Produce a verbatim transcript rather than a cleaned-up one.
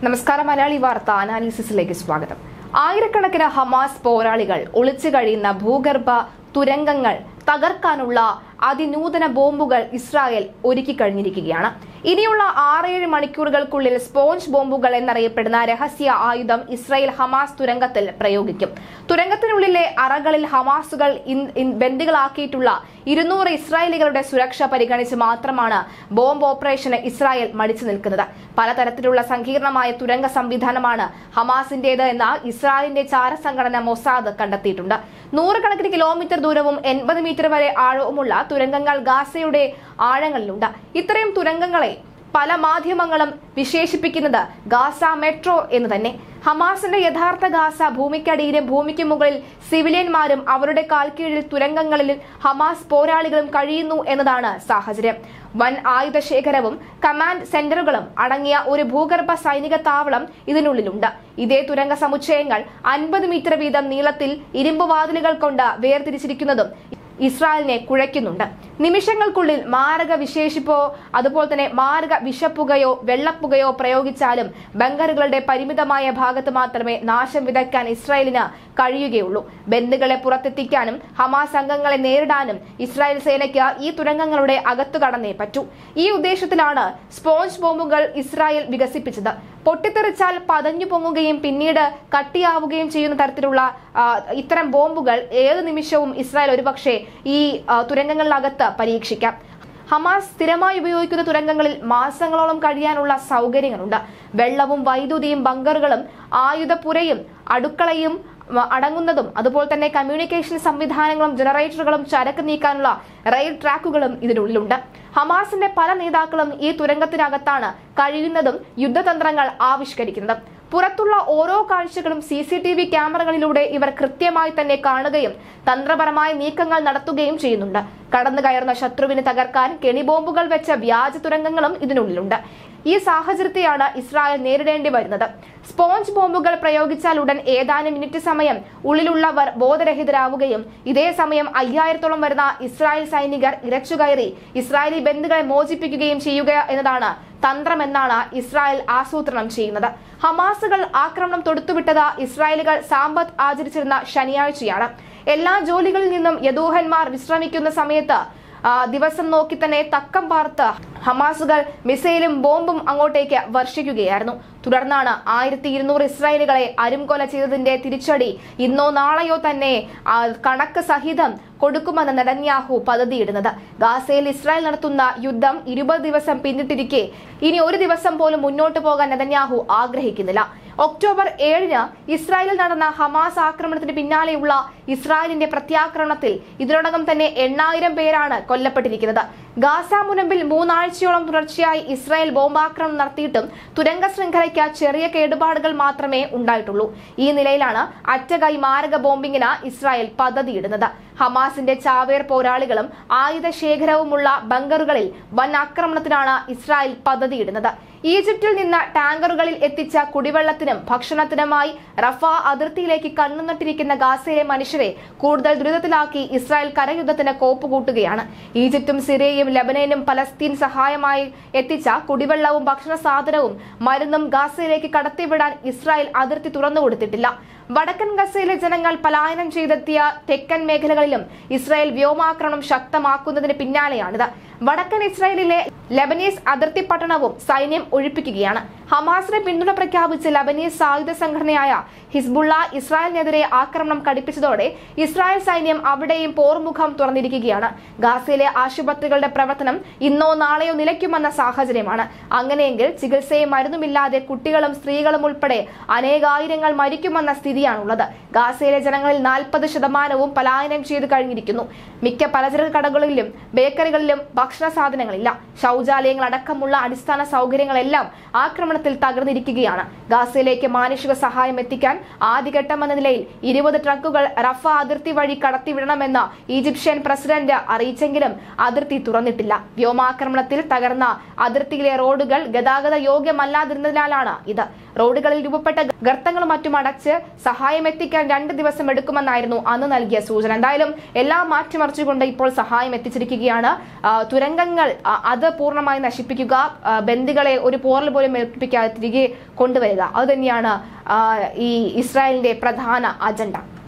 നമസ്കാരം. മലയാളി വാർത്ത അനാലിസിസിലേക്ക് സ്വാഗതം. ആയിരക്കണക്കിന് ഹമാസ് പോരാളികൾ ഒളിച്ചു കഴിയുന്ന ഭൂഗർഭ തുരങ്കങ്ങൾ തകർക്കാനുള്ള അതിനൂതന ബോംബുകൾ ഇസ്രായേൽ ഒരുക്കി കഴിഞ്ഞിരിക്കുകയാണ്. ഇനിയുള്ള ആറേഴ് മണിക്കൂറുകൾക്കുള്ളിൽ സ്പോഞ്ച് ബോംബുകൾ എന്നറിയപ്പെടുന്ന രഹസ്യ ആയുധം ഇസ്രായേൽ ഹമാസ് തുരങ്കത്തിൽ പ്രയോഗിക്കും. തുരങ്കത്തിനുള്ളിലെ അറകളിൽ ഹമാസുകൾ ബന്ദികളാക്കിയിട്ടുള്ള ഇരുന്നൂറ് ഇസ്രായേലികളുടെ സുരക്ഷ പരിഗണിച്ച് മാത്രമാണ് ബോംബ് ഓപ്പറേഷന് ഇസ്രായേൽ മടിച്ചു നിൽക്കുന്നത്. പലതരത്തിലുള്ള സങ്കീർണമായ തുരങ്ക സംവിധാനമാണ് ഹമാസിന്റേത് എന്ന് ഇസ്രായേലിന്റെ ചാരസംഘടന മൊസാദ് കണ്ടെത്തിയിട്ടുണ്ട്. നൂറുകണക്കിന് കിലോമീറ്റർ ദൂരവും എൺപത് മീറ്റർ വരെ ആഴവുമുള്ള തുരങ്കങ്ങൾ ഗാസയുടെ ആഴങ്ങളിലുണ്ട്. ഇത്രയും തുരങ്കങ്ങളെ പല മാധ്യമങ്ങളും വിശേഷിപ്പിക്കുന്നത് ഗാസ മെട്രോ എന്ന് തന്നെ. ഹമാസിന്റെ യഥാർത്ഥ ഗാസ ഭൂമിക്കടിയിലും ഭൂമിക്ക് മുകളിൽ സിവിലിയന്മാരും അവരുടെ കാൽക്കീഴിൽ തുരങ്കങ്ങളിൽ ഹമാസ് പോരാളികളും കഴിയുന്നു എന്നതാണ് സാഹചര്യം. വൻ ആയുധ ശേഖരവും കമാൻഡ് സെന്ററുകളും അടങ്ങിയ ഒരു ഭൂഗർഭ സൈനിക താവളം ഇതിനുള്ളിലുണ്ട്. ഇതേ തുരങ്ക സമുച്ചയങ്ങൾ അൻപത് മീറ്റർ വീതം നീളത്തിൽ ഇരുമ്പ് വാതിലുകൾ കൊണ്ട് വേർതിരിച്ചിരിക്കുന്നതും ഇസ്രായേലിനെ കുഴയ്ക്കുന്നുണ്ട്. നിമിഷങ്ങൾക്കുള്ളിൽ മാരക വിശേഷിപ്പോ അതുപോലെ തന്നെ മാരക വിഷപ്പുകയോ വെള്ളപ്പുകയോ പ്രയോഗിച്ചാലും ബങ്കറുകളുടെ പരിമിതമായ ഭാഗത്ത് മാത്രമേ നാശം വിതയ്ക്കാൻ ഇസ്രായേലിന് കഴിയുകയുള്ളൂ. ബന്ദികളെ പുറത്തെത്തിക്കാനും ഹമാസ് അംഗങ്ങളെ നേരിടാനും ഇസ്രായേൽ സേനയ്ക്ക് ഈ തുരങ്കങ്ങളുടെ അകത്തു കടന്നേ പറ്റൂ. ഈ ഉദ്ദേശത്തിലാണ് സ്പോഞ്ച് ബോംബുകൾ ഇസ്രായേൽ വികസിപ്പിച്ചത്. പൊട്ടിത്തെറിച്ചാൽ പതഞ്ഞു പൊങ്ങുകയും പിന്നീട് കട്ടിയാവുകയും ചെയ്യുന്ന തരത്തിലുള്ള ഇത്തരം ബോംബുകൾ ഏത് നിമിഷവും ഇസ്രായേൽ ഒരുപക്ഷെ ഈ തുരങ്കങ്ങളിലകത്ത് പരീക്ഷിക്കാം. ഹമാസ് സ്ഥിരമായി ഉപയോഗിക്കുന്ന തുരങ്കങ്ങളിൽ മാസങ്ങളോളം കഴിയാനുള്ള സൗകര്യങ്ങളുണ്ട്. വെള്ളവും വൈദ്യുതിയും ബങ്കറുകളും ആയുധപ്പുരയും അടുക്കളയും അടങ്ങുന്നതും അതുപോലെ തന്നെ കമ്മ്യൂണിക്കേഷൻ സംവിധാനങ്ങളും ജനറേറ്ററുകളും ചരക്ക് നീക്കാനുള്ള റെയിൽ ട്രാക്കുകളും ഇതിനുള്ളിലുണ്ട്. ഹമാസിന്റെ പല നേതാക്കളും ഈ തുരങ്കത്തിനകത്താണ് കഴിയുന്നതും യുദ്ധതന്ത്രങ്ങൾ ആവിഷ്കരിക്കുന്നതും. പുറത്തുള്ള ഓരോ കാഴ്ചകളും സി സി ടി വി ക്യാമറകളിലൂടെ ഇവർ കൃത്യമായി തന്നെ കാണുകയും തന്ത്രപരമായ നീക്കങ്ങൾ നടത്തുകയും ചെയ്യുന്നുണ്ട്. കടന്നു കയറുന്ന ശത്രുവിനെ തകർക്കാൻ കെണിബോംബുകൾ വെച്ച വ്യാജ തുരങ്കങ്ങളും ഇതിനുള്ളിലുണ്ട്. ഈ സാഹചര്യത്തെയാണ് ഇസ്രായേൽ നേരിടേണ്ടി വരുന്നത്. സ്പോഞ്ച് ബോംബുകൾ പ്രയോഗിച്ചാൽ ഉടൻ ഏതാനും മിനിറ്റ് സമയം ഉള്ളിലുള്ളവർ ബോധരഹിതരാവുകയും ഇതേ സമയം അയ്യായിരത്തോളം വരുന്ന ഇസ്രായേൽ സൈനികർ ഇരച്ചുകയറി ഇസ്രായേലി ബന്ദികളെ മോചിപ്പിക്കുകയും ചെയ്യുക എന്നതാണ് തന്ത്രമെന്നാണ് ഇസ്രായേൽ ആസൂത്രണം ചെയ്യുന്നത്. ഹമാസുകൾ ആക്രമണം തൊടുത്തുവിട്ടത് ഇസ്രായേലുകൾ സാമ്പത്ത് ആചരിച്ചിരുന്ന ശനിയാഴ്ചയാണ്. എല്ലാ ജോലികളിൽ നിന്നും യദൂഹന്മാർ വിശ്രമിക്കുന്ന സമയത്ത് ദിവസം നോക്കി തന്നെ തക്കം പാർത്ത് ഹമാസുകൾ മിസൈലും ബോംബും അങ്ങോട്ടേക്ക് വർഷിക്കുകയായിരുന്നു. തുടർന്നാണ് ആയിരത്തി ഇരുന്നൂറ് ഇസ്രായേലുകളെ അരുംകൊല ചെയ്തതിന്റെ തിരിച്ചടി ഇന്നോ നാളെയോ തന്നെ കണക്ക് സഹിതം കൊടുക്കുമെന്ന് നെതന്യാഹു പദ്ധതിയിടുന്നത്. ഗാസയിൽ ഇസ്രായേൽ നടത്തുന്ന യുദ്ധം ഇരുപത് ദിവസം പിന്നിട്ടിരിക്കെ ഇനി ഒരു ദിവസം പോലും മുന്നോട്ട് പോകാൻ നെതന്യാഹു ആഗ്രഹിക്കുന്നില്ല. ഒക്ടോബർ ഏഴിന് ഇസ്രായേലിൽ നടന്ന ഹമാസ് ആക്രമണത്തിന് പിന്നാലെയുള്ള ഇസ്രായേലിന്റെ പ്രത്യാക്രമണത്തിൽ ഇതിനോടകം തന്നെ എണ്ണായിരം പേരാണ് കൊല്ലപ്പെട്ടിരിക്കുന്നത്. ഗാസ മുനമ്പിൽ മൂന്നാഴ്ചയോളം തുടർച്ചയായി ഇസ്രായേൽ ബോംബാക്രമണം നടത്തിയിട്ടും തുരങ്ക ശൃംഖലയ്ക്ക് ചെറിയ കേടുപാടുകൾ മാത്രമേ ഉണ്ടായിട്ടുള്ളൂ. ഈ നിലയിലാണ് അറ്റകൈ മാരക ബോംബിങ്ങിന് ഇസ്രായേൽ പദ്ധതിയിടുന്നത്. ഹമാസിന്റെ ചാവേർ പോരാളികളും ആയുധ ശേഖരവുമുള്ള ബങ്കറുകളിൽ വൻ ആക്രമണത്തിനാണ് ഇസ്രായേൽ പദ്ധതിയിടുന്നത്. ഈജിപ്തിൽ നിന്ന് ടാങ്കറുകളിൽ എത്തിച്ച കുടിവെള്ളത്തിനും ഭക്ഷണത്തിനുമായി റഫ അതിർത്തിയിലേക്ക് കണ്ണുനട്ടിരിക്കുന്ന ഗാസയിലെ മനുഷ്യരെ കൂടുതൽ ദുരിതത്തിലാക്കി ഇസ്രായേൽ കരയുദ്ധത്തിന് കോപ്പുകൂട്ടുകയാണ്. ഈജിപ്തും സിറിയയും ലബനനും പലസ്തീൻ സഹായമായി എത്തിച്ച കുടിവെള്ളവും ഭക്ഷണ സാധനവും മരുന്നും ഗാസയിലേക്ക് കടത്തിവിടാൻ ഇസ്രായേൽ അതിർത്തി തുറന്നുകൊടുത്തിട്ടില്ല. വടക്കൻ ഗസയിലെ ജനങ്ങൾ പലായനം ചെയ്തെത്തിയ തെക്കൻ മേഖലകളിലും ഇസ്രായേൽ വ്യോമാക്രമണം ശക്തമാക്കുന്നതിന് പിന്നാലെയാണിത്. വടക്കൻ ഇസ്രായേലിലെ ലബനീസ് അതിർത്തി പട്ടണവും സൈന്യം ഒഴിപ്പിക്കുകയാണ്. ഹമാസിനെ പിന്തുണ പ്രഖ്യാപിച്ച് ലബനീസ് സായുധ സംഘടനയായ ഹിസ്ബുള്ള ഇസ്രായേലിനെതിരെ ആക്രമണം കടുപ്പിച്ചതോടെ ഇസ്രായേൽ സൈന്യം അവിടെയും പോർമുഖം തുറന്നിരിക്കുകയാണ്. ഗാസയിലെ ആശുപത്രികളുടെ പ്രവർത്തനം ഇന്നോ നാളെയോ നിലയ്ക്കുമെന്ന സാഹചര്യമാണ്. അങ്ങനെയെങ്കിൽ ചികിത്സയും മരുന്നുമില്ലാതെ കുട്ടികളും സ്ത്രീകളും ഉൾപ്പെടെ അനേകായിരങ്ങൾ മരിക്കുമെന്ന സ്ഥിതിയാണുള്ളത്. ഗാസയിലെ ജനങ്ങളിൽ നാൽപ്പത് ശതമാനവും പലായനം ചെയ്തു കഴിഞ്ഞിരിക്കുന്നു. മിക്ക പലചരക്ക് കടകളിലും ബേക്കറികളിലും ഭക്ഷണ സാധനങ്ങളില്ല. ശൗചാലയങ്ങൾ അടക്കമുള്ള അടിസ്ഥാന സൗകര്യങ്ങളെല്ലാം ആക്രമണത്തിൽ തകർന്നിരിക്കുകയാണ്. ഗാസയിലേക്ക് മാനുഷിക സഹായം എത്തിക്കാൻ ആദ്യഘട്ടമെന്ന നിലയിൽ ഇരുപത് ട്രക്കുകൾ റഫ അതിർത്തി വഴി കടത്തിവിടണമെന്ന് ഈജിപ്ഷ്യൻ പ്രസിഡന്റ് അറിയിച്ചെങ്കിലും അതിർത്തി തുറന്നിട്ടില്ല. വ്യോമാക്രമണത്തിൽ തകർന്ന അതിർത്തിയിലെ റോഡുകൾ ഗതാഗത യോഗ്യമല്ലാതിരുന്നതിനാലാണ് ഇത്. റോഡുകളിൽ രൂപപ്പെട്ട ഗർത്തങ്ങളും മറ്റും അടച്ച് സഹായം എത്തിക്കാൻ രണ്ട് ദിവസം എടുക്കുമെന്നായിരുന്നു അന്ന് നൽകിയ സൂചന. എന്തായാലും എല്ലാം മാറ്റിമറിച്ചുകൊണ്ട് ഇപ്പോൾ സഹായം എത്തിച്ചിരിക്കുകയാണ്. തുരങ്കങ്ങൾ അത് പൂർണ്ണ പൂർണ്ണമായി നശിപ്പിക്കുക, ബന്ദികളെ ഒരു പോറൽ പോലും ഏൽപ്പിക്കാതെ തിരികെ കൊണ്ടുവരിക, അത് തന്നെയാണ് ഈ ഇസ്രായേലിന്റെ പ്രധാന അജണ്ട.